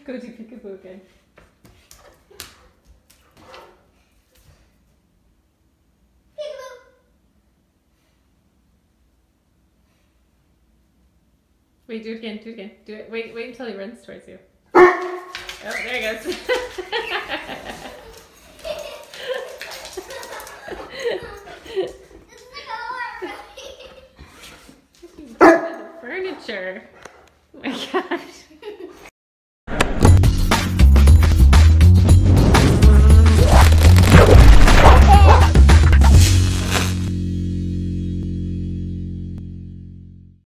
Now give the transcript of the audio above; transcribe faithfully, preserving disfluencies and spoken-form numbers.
Go do peekaboo again. Peekaboo. Wait, do it again, do it again. Do it. Wait, wait until he runs towards you. Oh, there he goes. Furniture. Oh my gosh.